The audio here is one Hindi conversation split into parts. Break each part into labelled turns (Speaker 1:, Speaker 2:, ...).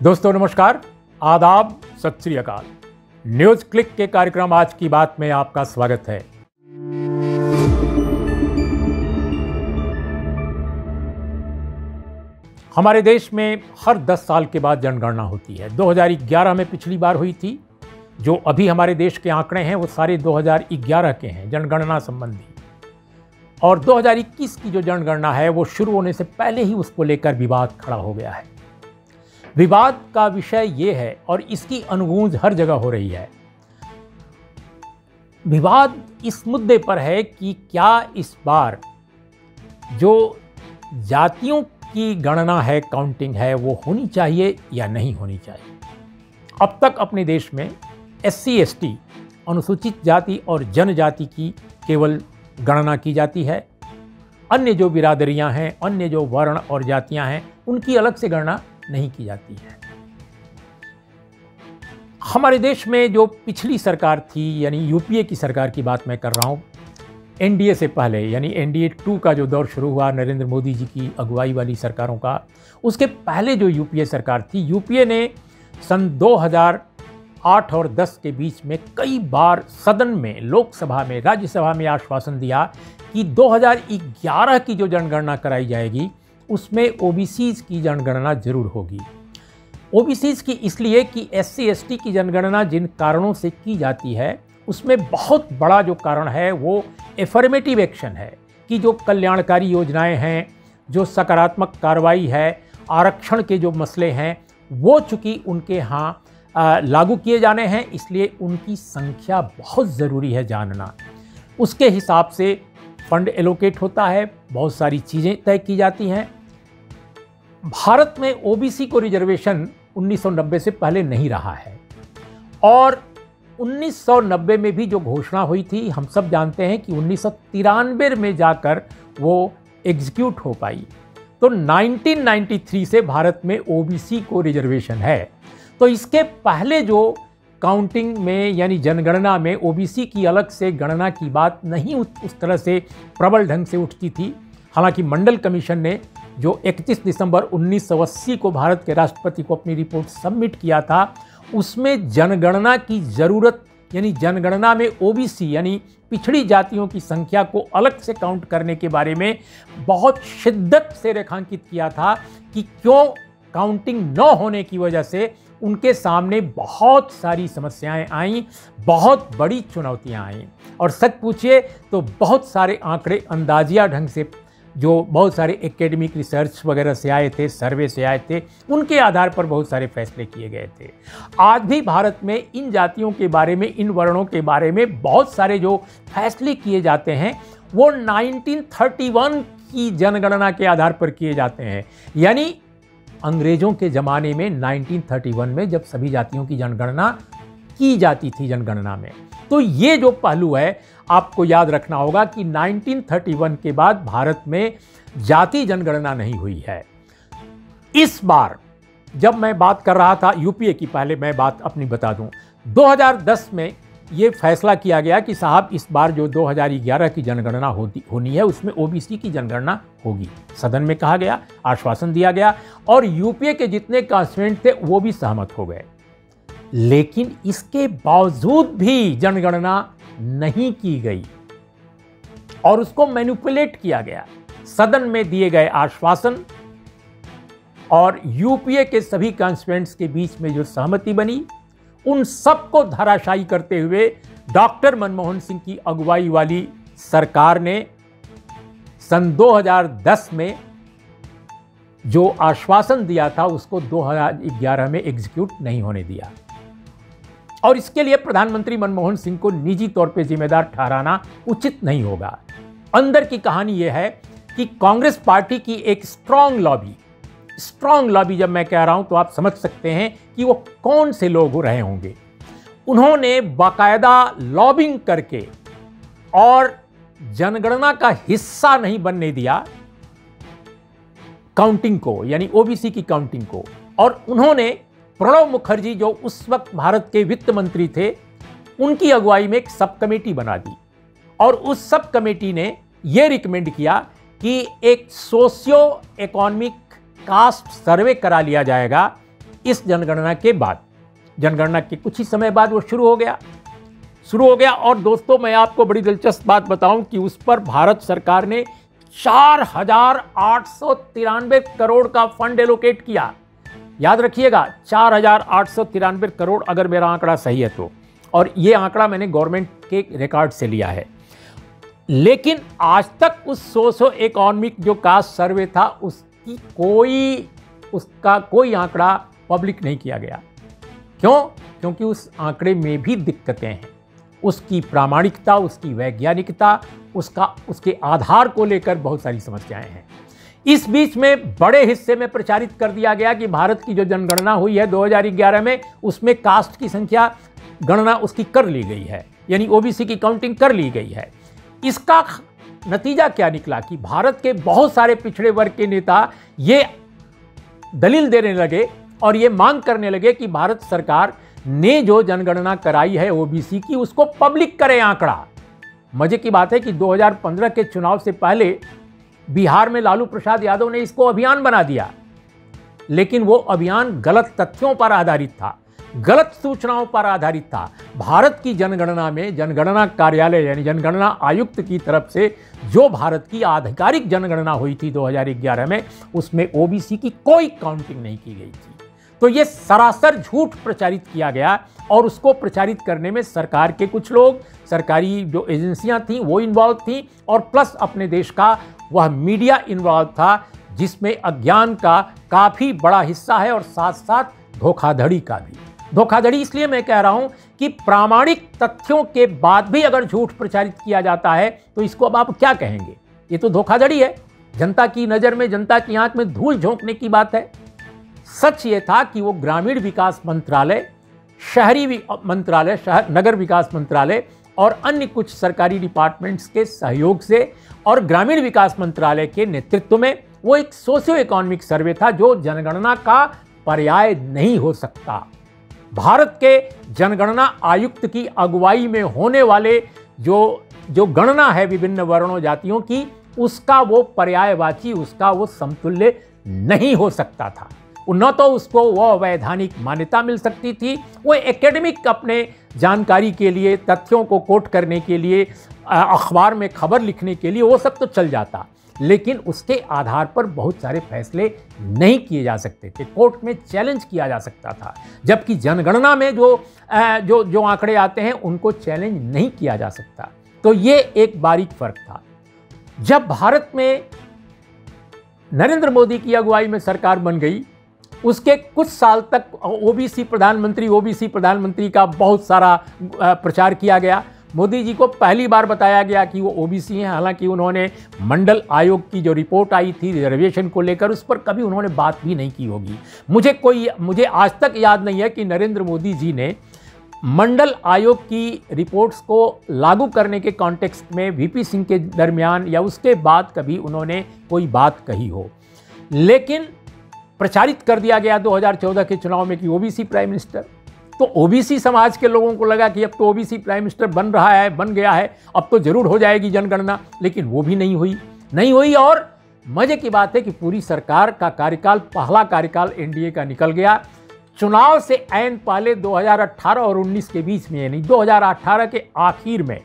Speaker 1: दोस्तों नमस्कार, आदाब, सत श्री अकाल। न्यूज क्लिक के कार्यक्रम आज की बात में आपका स्वागत है। हमारे देश में हर 10 साल के बाद जनगणना होती है। 2011 में पिछली बार हुई थी। जो अभी हमारे देश के आंकड़े हैं वो सारे 2011 के हैं जनगणना संबंधी, और 2021 की जो जनगणना है वो शुरू होने से पहले ही उसको लेकर विवाद खड़ा हो गया है। विवाद का विषय ये है और इसकी अनुगूंज हर जगह हो रही है। विवाद इस मुद्दे पर है कि क्या इस बार जो जातियों की गणना है, काउंटिंग है, वो होनी चाहिए या नहीं होनी चाहिए। अब तक अपने देश में SC ST अनुसूचित जाति और जनजाति की केवल गणना की जाती है। अन्य जो बिरादरियां हैं, अन्य जो वर्ण और जातियां हैं, उनकी अलग से गणना नहीं की जाती है। हमारे देश में जो पिछली सरकार थी, यानी यूपीए की सरकार की बात मैं कर रहा हूं, एनडीए से पहले, यानी NDA 2 का जो दौर शुरू हुआ नरेंद्र मोदी जी की अगुवाई वाली सरकारों का, उसके पहले जो यूपीए सरकार थी, यूपीए ने सन 2008 और 10 के बीच में कई बार सदन में, लोकसभा में, राज्यसभा में आश्वासन दिया कि 2011 की जो जनगणना कराई जाएगी उसमें OBCs की जनगणना जरूर होगी। OBCs की इसलिए कि SC ST की जनगणना जिन कारणों से की जाती है उसमें बहुत बड़ा जो कारण है वो एफर्मेटिव एक्शन है, कि जो कल्याणकारी योजनाएं हैं, जो सकारात्मक कार्रवाई है, आरक्षण के जो मसले हैं, वो चूँकि उनके यहाँ लागू किए जाने हैं, इसलिए उनकी संख्या बहुत ज़रूरी है जानना। उसके हिसाब से फंड एलोकेट होता है, बहुत सारी चीज़ें तय की जाती हैं। भारत में OBC को रिजर्वेशन 1990 से पहले नहीं रहा है, और 1990 में भी जो घोषणा हुई थी, हम सब जानते हैं कि 1993 में जाकर वो एग्जीक्यूट हो पाई। तो 1993 से भारत में OBC को रिजर्वेशन है। तो इसके पहले जो काउंटिंग में, यानी जनगणना में OBC की अलग से गणना की बात नहीं उस तरह से प्रबल ढंग से उठती थी। हालांकि मंडल कमीशन ने जो 31 दिसंबर 1980 को भारत के राष्ट्रपति को अपनी रिपोर्ट सबमिट किया था, उसमें जनगणना की ज़रूरत, यानी जनगणना में OBC यानी पिछड़ी जातियों की संख्या को अलग से काउंट करने के बारे में बहुत शिद्दत से रेखांकित किया था कि क्यों काउंटिंग न होने की वजह से उनके सामने बहुत सारी समस्याएं आईं, बहुत बड़ी चुनौतियां आईं। और सच पूछिए तो बहुत सारे आंकड़े अंदाजिया ढंग से, जो बहुत सारे एकेडमिक रिसर्च वगैरह से आए थे, सर्वे से आए थे, उनके आधार पर बहुत सारे फैसले किए गए थे। आज भी भारत में इन जातियों के बारे में, इन वर्णों के बारे में बहुत सारे जो फैसले किए जाते हैं वो 1931 की जनगणना के आधार पर किए जाते हैं। यानी अंग्रेजों के ज़माने में 1931 में जब सभी जातियों की जनगणना की जाती थी जनगणना में। तो ये जो पहलू है आपको याद रखना होगा कि 1931 के बाद भारत में जाति जनगणना नहीं हुई है। इस बार जब मैं बात कर रहा था यूपीए की, पहले मैं बात अपनी बता दूं, 2010 में ये फैसला किया गया कि साहब इस बार जो 2011 की जनगणना होनी है उसमें OBC की जनगणना होगी। सदन में कहा गया, आश्वासन दिया गया, और यूपीए के जितने कॉन्स्टिट्यूएंट थे वो भी सहमत हो गए। लेकिन इसके बावजूद भी जनगणना नहीं की गई और उसको मैनिपुलेट किया गया। सदन में दिए गए आश्वासन और यूपीए के सभी कॉन्स्टिट्यूएंट्स के बीच में जो सहमति बनी, उन सबको धराशायी करते हुए डॉक्टर मनमोहन सिंह की अगुवाई वाली सरकार ने सन 2010 में जो आश्वासन दिया था उसको 2011 में एग्जीक्यूट नहीं होने दिया। और इसके लिए प्रधानमंत्री मनमोहन सिंह को निजी तौर पे जिम्मेदार ठहराना उचित नहीं होगा। अंदर की कहानी यह है कि कांग्रेस पार्टी की एक स्ट्रांग लॉबी जब मैं कह रहा हूं तो आप समझ सकते हैं कि वो कौन से लोग रहे होंगे। उन्होंने बाकायदा लॉबिंग करके और जनगणना का हिस्सा नहीं बनने दिया काउंटिंग को, यानी OBC की काउंटिंग को। और उन्होंने प्रणब मुखर्जी, जो उस वक्त भारत के वित्त मंत्री थे, उनकी अगुवाई में एक सब कमेटी बना दी, और उस सब कमेटी ने यह रिकमेंड किया कि एक सोशियो इकोनॉमिक कास्ट सर्वे करा लिया जाएगा इस जनगणना के बाद, जनगणना के कुछ ही समय बाद वो शुरू हो गया। और दोस्तों, मैं आपको बड़ी दिलचस्प बात बताऊं कि उस पर भारत सरकार ने 4,893 करोड़ का फंड एलोकेट किया। याद रखिएगा, 4,893 करोड़, अगर मेरा आंकड़ा सही है तो, और ये आंकड़ा मैंने गवर्नमेंट के रिकॉर्ड से लिया है। लेकिन आज तक उस सोशो इकोनॉमिक जो कास्ट सर्वे था उसका कोई आंकड़ा पब्लिक नहीं किया गया। क्यों? क्योंकि उस आंकड़े में भी दिक्कतें हैं। उसकी प्रामाणिकता, उसकी वैज्ञानिकता, उसके आधार को लेकर बहुत सारी समस्याएं हैं। इस बीच में बड़े हिस्से में प्रचारित कर दिया गया कि भारत की जो जनगणना हुई है 2011 में, उसमें कास्ट की संख्या गणना उसकी कर ली गई है, यानी ओबीसी की काउंटिंग कर ली गई है। इसका नतीजा क्या निकला कि भारत के बहुत सारे पिछड़े वर्ग के नेता ये दलील देने लगे और ये मांग करने लगे कि भारत सरकार ने जो जनगणना कराई है ओबीसी की, उसको पब्लिक करे आंकड़ा। मजे की बात है कि 2015 के चुनाव से पहले बिहार में लालू प्रसाद यादव ने इसको अभियान बना दिया, लेकिन वो अभियान गलत तथ्यों पर आधारित था, गलत सूचनाओं पर आधारित था। भारत की जनगणना में जनगणना कार्यालय यानी जनगणना आयुक्त की तरफ से जो भारत की आधिकारिक जनगणना हुई थी 2011 में, उसमें ओबीसी की कोई काउंटिंग नहीं की गई थी। तो ये सरासर झूठ प्रचारित किया गया और उसको प्रचारित करने में सरकार के कुछ लोग, सरकारी जो एजेंसियां थीं वो इन्वॉल्व थीं, और प्लस अपने देश का वह मीडिया इन्वॉल्व था, जिसमें अज्ञान का काफ़ी बड़ा हिस्सा है और साथ साथ धोखाधड़ी का भी। धोखाधड़ी इसलिए मैं कह रहा हूं कि प्रामाणिक तथ्यों के बाद भी अगर झूठ प्रचारित किया जाता है तो इसको अब आप क्या कहेंगे? ये तो धोखाधड़ी है। जनता की नज़र में, जनता की आंख में धूल झोंकने की बात है। सच ये था कि वो ग्रामीण विकास मंत्रालय, शहरी मंत्रालय, नगर विकास मंत्रालय और अन्य कुछ सरकारी डिपार्टमेंट्स के सहयोग से और ग्रामीण विकास मंत्रालय के नेतृत्व में वो एक सोशियो इकोनॉमिक सर्वे था जो जनगणना का पर्याय नहीं हो सकता। भारत के जनगणना आयुक्त की अगुवाई में होने वाले जो गणना है विभिन्न वर्णों जातियों की, उसका वो पर्यायवाची, उसका वो समतुल्य नहीं हो सकता था। न तो उसको वो वैधानिक मान्यता मिल सकती थी, वो एकेडमिक अपने जानकारी के लिए, तथ्यों को कोट करने के लिए, अखबार में खबर लिखने के लिए वो सब तो चल जाता, लेकिन उसके आधार पर बहुत सारे फैसले नहीं किए जा सकते थे, कोर्ट में चैलेंज किया जा सकता था। जबकि जनगणना में जो आंकड़े आते हैं उनको चैलेंज नहीं किया जा सकता। तो ये एक बारीक फर्क था। जब भारत में नरेंद्र मोदी की अगुवाई में सरकार बन गई, उसके कुछ साल तक ओबीसी प्रधानमंत्री का बहुत सारा प्रचार किया गया। मोदी जी को पहली बार बताया गया कि वो ओबीसी हैं, हालांकि उन्होंने मंडल आयोग की जो रिपोर्ट आई थी रिजर्वेशन को लेकर, उस पर कभी उन्होंने बात भी नहीं की होगी। मुझे आज तक याद नहीं है कि नरेंद्र मोदी जी ने मंडल आयोग की रिपोर्ट्स को लागू करने के कॉन्टेक्स्ट में वीपी सिंह के दरमियान या उसके बाद कभी उन्होंने कोई बात कही हो। लेकिन प्रचारित कर दिया गया 2014 के चुनाव में कि ओबीसी प्राइम मिनिस्टर, तो ओबीसी समाज के लोगों को लगा कि अब तो ओबीसी प्राइम मिनिस्टर बन गया है, अब तो जरूर हो जाएगी जनगणना, लेकिन वो भी नहीं हुई। और मजे की बात है कि पूरी सरकार का कार्यकाल, पहला कार्यकाल एनडीए का निकल गया। चुनाव से ऐन पहले 2018 और 19 के बीच में, यानी 2018 के आखिर में,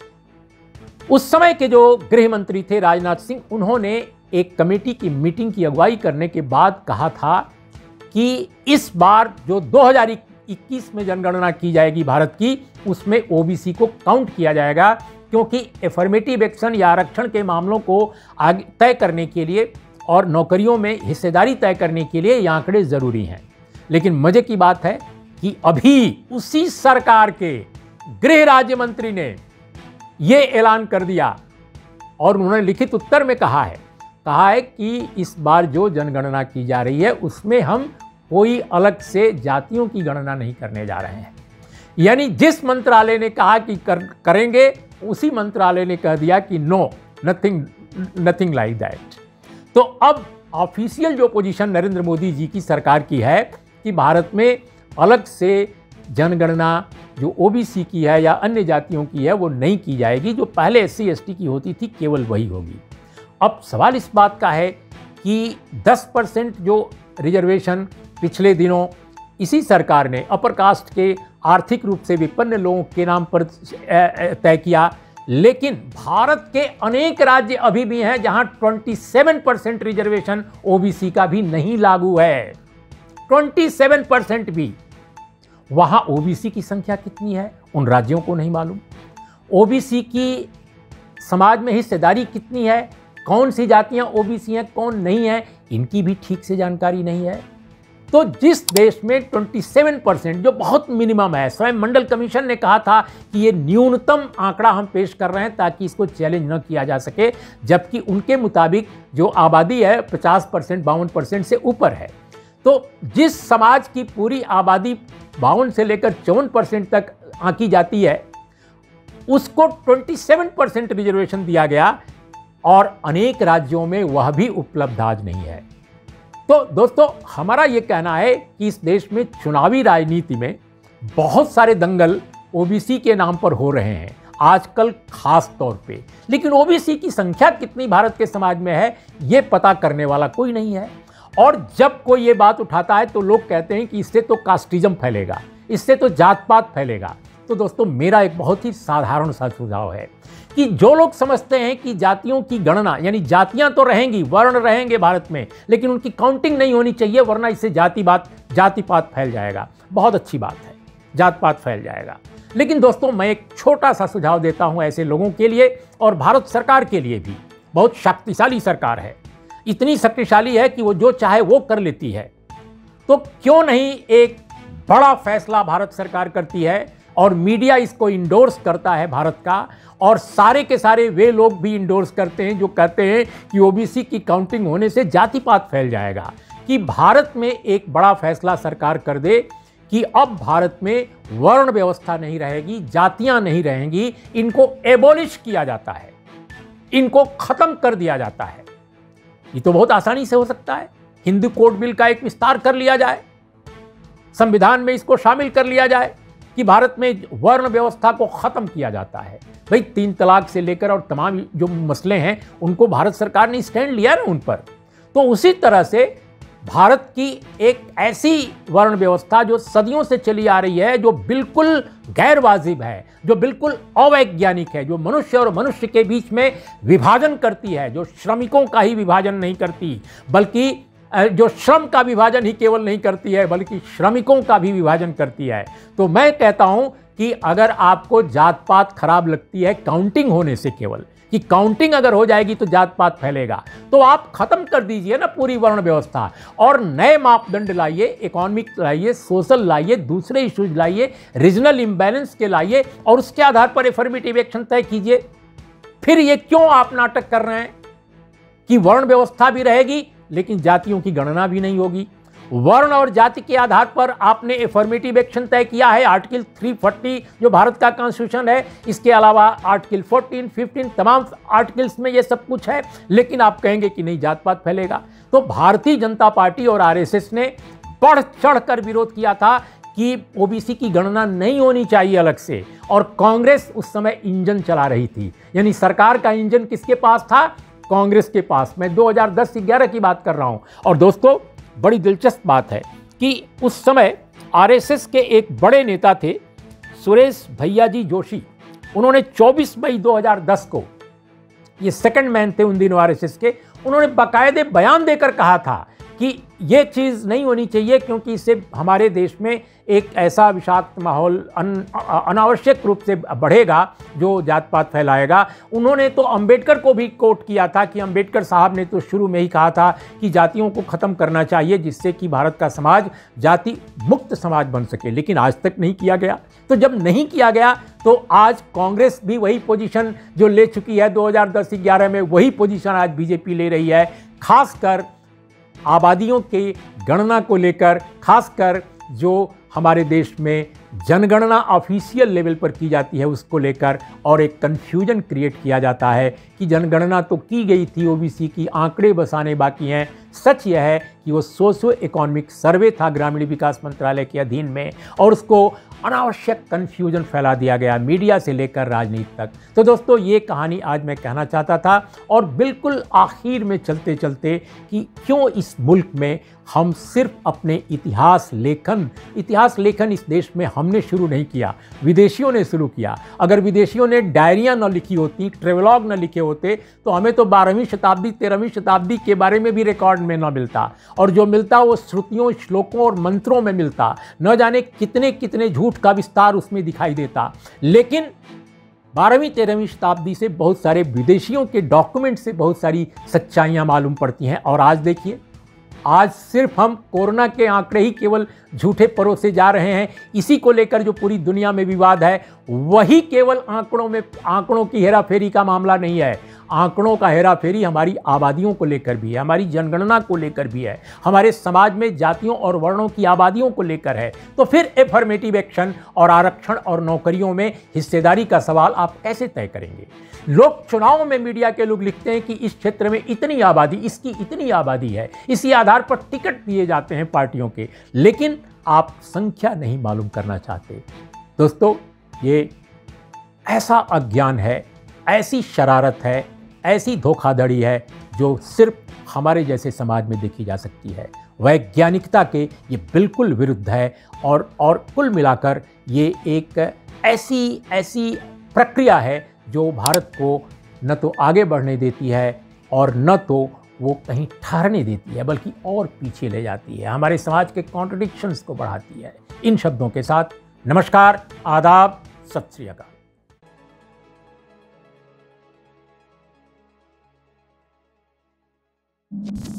Speaker 1: उस समय के जो गृह मंत्री थे राजनाथ सिंह, उन्होंने एक कमेटी की मीटिंग की अगुवाई करने के बाद कहा था कि इस बार जो 2021 में जनगणना की जाएगी भारत की, उसमें ओबीसी को काउंट किया जाएगा, क्योंकि एफर्मेटिव एक्शन या आरक्षण के मामलों को आगे तय करने के लिए और नौकरियों में हिस्सेदारी तय करने के लिए ये आंकड़े ज़रूरी हैं। लेकिन मजे की बात है कि अभी उसी सरकार के गृह राज्य मंत्री ने ये ऐलान कर दिया और उन्होंने लिखित उत्तर में कहा है कि इस बार जो जनगणना की जा रही है उसमें हम कोई अलग से जातियों की गणना नहीं करने जा रहे हैं। यानी जिस मंत्रालय ने कहा कि करेंगे, उसी मंत्रालय ने कह दिया कि नो, नथिंग लाइक दैट। तो अब ऑफिशियल जो पोजीशन नरेंद्र मोदी जी की सरकार की है कि भारत में अलग से जनगणना जो ओबीसी की है या अन्य जातियों की है वो नहीं की जाएगी, जो पहले एससी एसटी की होती थी केवल वही होगी। अब सवाल इस बात का है कि 10% जो रिजर्वेशन पिछले दिनों इसी सरकार ने अपर कास्ट के आर्थिक रूप से विपन्न लोगों के नाम पर तय किया। लेकिन भारत के अनेक राज्य अभी भी हैं जहां 27% रिजर्वेशन ओबीसी का भी नहीं लागू है। 27% भी। वहां ओबीसी की संख्या कितनी है उन राज्यों को नहीं मालूम। ओबीसी की समाज में हिस्सेदारी कितनी है, कौन सी जातियां ओबीसी हैं कौन नहीं है, इनकी भी ठीक से जानकारी नहीं है। तो जिस देश में 27% जो बहुत मिनिमम है, स्वयं मंडल कमीशन ने कहा था कि ये न्यूनतम आंकड़ा हम पेश कर रहे हैं ताकि इसको चैलेंज न किया जा सके, जबकि उनके मुताबिक जो आबादी है 50% 52% से ऊपर है। तो जिस समाज की पूरी आबादी 52 से लेकर 54% तक आंकी जाती है उसको 27% रिजर्वेशन दिया गया और अनेक राज्यों में वह भी उपलब्ध आज नहीं है। तो दोस्तों हमारा ये कहना है कि इस देश में चुनावी राजनीति में बहुत सारे दंगल ओबीसी के नाम पर हो रहे हैं आजकल खास तौर पे, लेकिन ओबीसी की संख्या कितनी भारत के समाज में है ये पता करने वाला कोई नहीं है। और जब कोई ये बात उठाता है तो लोग कहते हैं कि इससे तो कास्टिज्म फैलेगा, इससे तो जात पात फैलेगा। तो दोस्तों मेरा एक बहुत ही साधारण सा सुझाव है कि जो लोग समझते हैं कि जातियों की गणना, यानी जातियां तो रहेंगी, वर्ण रहेंगे भारत में, लेकिन उनकी काउंटिंग नहीं होनी चाहिए वरना इससे जाति पात फैल जाएगा। बहुत अच्छी बात है, जात पात फैल जाएगा। लेकिन दोस्तों मैं एक छोटा सा सुझाव देता हूं ऐसे लोगों के लिए और भारत सरकार के लिए भी। बहुत शक्तिशाली सरकार है, इतनी शक्तिशाली है कि वो जो चाहे वो कर लेती है। तो क्यों नहीं एक बड़ा फैसला भारत सरकार करती है और मीडिया इसको इंडोर्स करता है भारत का, और सारे के सारे वे लोग भी इंडोर्स करते हैं जो कहते हैं कि ओबीसी की काउंटिंग होने से जाति पात फैल जाएगा। कि भारत में एक बड़ा फैसला सरकार कर दे कि अब भारत में वर्ण व्यवस्था नहीं रहेगी, जातियां नहीं रहेंगी, इनको एबॉलिश किया जाता है, इनको खत्म कर दिया जाता है। ये तो बहुत आसानी से हो सकता है। हिंदू कोड बिल का एक विस्तार कर लिया जाए, संविधान में इसको शामिल कर लिया जाए कि भारत में वर्ण व्यवस्था को खत्म किया जाता है। भाई 3 तलाक से लेकर और तमाम जो मसले हैं उनको भारत सरकार ने स्टैंड लिया ना उन पर। तो उसी तरह से भारत की एक ऐसी वर्ण व्यवस्था जो सदियों से चली आ रही है, जो बिल्कुल गैर वाजिब है, जो बिल्कुल अवैज्ञानिक है, जो मनुष्य और मनुष्य के बीच में विभाजन करती है, जो श्रमिकों का ही विभाजन नहीं करती, बल्कि जो श्रम का विभाजन ही केवल नहीं करती है बल्कि श्रमिकों का भी विभाजन करती है। तो मैं कहता हूं कि अगर आपको जात पात खराब लगती है काउंटिंग होने से, केवल कि काउंटिंग अगर हो जाएगी तो जात पात फैलेगा, तो आप खत्म कर दीजिए ना पूरी वर्ण व्यवस्था और नए मापदंड लाइए, इकोनॉमिक लाइए, सोशल लाइए, दूसरे इश्यूज लाइए, रीजनल इम्बैलेंस के लाइए और उसके आधार पर एफर्मेटिव एक्शन तय कीजिए। फिर ये क्यों आप नाटक कर रहे हैं कि वर्ण व्यवस्था भी रहेगी लेकिन जातियों की गणना भी नहीं होगी। वर्ण और जाति के आधार पर आपने एफर्मेटिव एक्शन तय किया है, आर्टिकल 340 जो भारत का कॉन्स्टिट्यूशन है, इसके अलावा आर्टिकल 14, 15 तमाम आर्टिकल्स में ये सब कुछ है, लेकिन आप कहेंगे कि नहीं जात पात फैलेगा। तो भारतीय जनता पार्टी और आरएसएस ने बढ़ चढ़ कर विरोध किया था कि ओबीसी की गणना नहीं होनी चाहिए अलग से, और कांग्रेस उस समय इंजन चला रही थी, यानी सरकार का इंजन किसके पास था? कांग्रेस के पास। मैं 2010-11 की बात कर रहा हूं। और दोस्तों बड़ी दिलचस्प बात है कि उस समय आरएसएस के एक बड़े नेता थे सुरेश भैयाजी जोशी। उन्होंने 24 मई 2010 को, ये सेकंड मैन थे उन दिनों आरएसएस के, उन्होंने बाकायदे बयान देकर कहा था कि ये चीज़ नहीं होनी चाहिए क्योंकि इससे हमारे देश में एक ऐसा विषाक्त माहौल अनावश्यक रूप से बढ़ेगा जो जात पात फैलाएगा। उन्होंने तो अंबेडकर को भी कोट किया था कि अंबेडकर साहब ने तो शुरू में ही कहा था कि जातियों को ख़त्म करना चाहिए जिससे कि भारत का समाज जाति मुक्त समाज बन सके, लेकिन आज तक नहीं किया गया। तो जब नहीं किया गया तो आज कांग्रेस भी वही पोजीशन जो ले चुकी है 2010-11 में, वही पोजीशन आज बीजेपी ले रही है, खासकर आबादियों की गणना को लेकर, खासकर जो हमारे देश में जनगणना ऑफिशियल लेवल पर की जाती है उसको लेकर, और एक कन्फ्यूजन क्रिएट किया जाता है कि जनगणना तो की गई थी, ओबीसी की आंकड़े बसाने बाकी हैं। सच यह है कि वो सोशो इकोनॉमिक सर्वे था ग्रामीण विकास मंत्रालय के अधीन में, और उसको अनावश्यक कन्फ्यूजन फैला दिया गया, मीडिया से लेकर राजनीति तक। तो दोस्तों, ये कहानी आज मैं कहना चाहता था। और बिल्कुल आखिर में चलते चलते कि क्यों इस मुल्क में हम सिर्फ अपने इतिहास लेखन इस देश में हमने शुरू नहीं किया, विदेशियों ने शुरू किया। अगर विदेशियों ने डायरियाँ न लिखी होती, ट्रेवलॉग न लिखे होते, तो हमें तो 12वीं शताब्दी 13वीं शताब्दी के बारे में भी रिकॉर्ड में न मिलता, और जो मिलता वो श्रुतियों, श्लोकों और मंत्रों में मिलता। न जाने कितने कितने झूठ का विस्तार उसमें दिखाई देता। लेकिन 12वीं 13वीं शताब्दी से बहुत सारे विदेशियों के डॉक्यूमेंट से बहुत सारी सच्चाइयाँ मालूम पड़ती हैं। और आज देखिए, आज सिर्फ हम कोरोना के आंकड़े ही केवल झूठे परोसे जा रहे हैं। इसी को लेकर जो पूरी दुनिया में विवाद है, वही केवल आंकड़ों की हेराफेरी का मामला नहीं है। आंकड़ों का हेराफेरी हमारी आबादियों को लेकर भी है, हमारी जनगणना को लेकर भी है, हमारे समाज में जातियों और वर्णों की आबादियों को लेकर है। तो फिर एफर्मेटिव एक्शन और आरक्षण और नौकरियों में हिस्सेदारी का सवाल आप कैसे तय करेंगे? लोग चुनाव में, मीडिया के लोग लिखते हैं कि इस क्षेत्र में इतनी आबादी, इसकी इतनी आबादी है, इसी आधार पर टिकट दिए जाते हैं पार्टियों के, लेकिन आप संख्या नहीं मालूम करना चाहते। दोस्तों, ये ऐसा अज्ञान है, ऐसी शरारत है, ऐसी धोखाधड़ी है जो सिर्फ हमारे जैसे समाज में देखी जा सकती है। वैज्ञानिकता के ये बिल्कुल विरुद्ध है। और कुल मिलाकर ये एक ऐसी प्रक्रिया है जो भारत को न तो आगे बढ़ने देती है और न तो वो कहीं ठहरने देती है, बल्कि और पीछे ले जाती है, हमारे समाज के कॉन्ट्रडिक्शंस को बढ़ाती है। इन शब्दों के साथ नमस्कार, आदाब, सत श्री अकाल।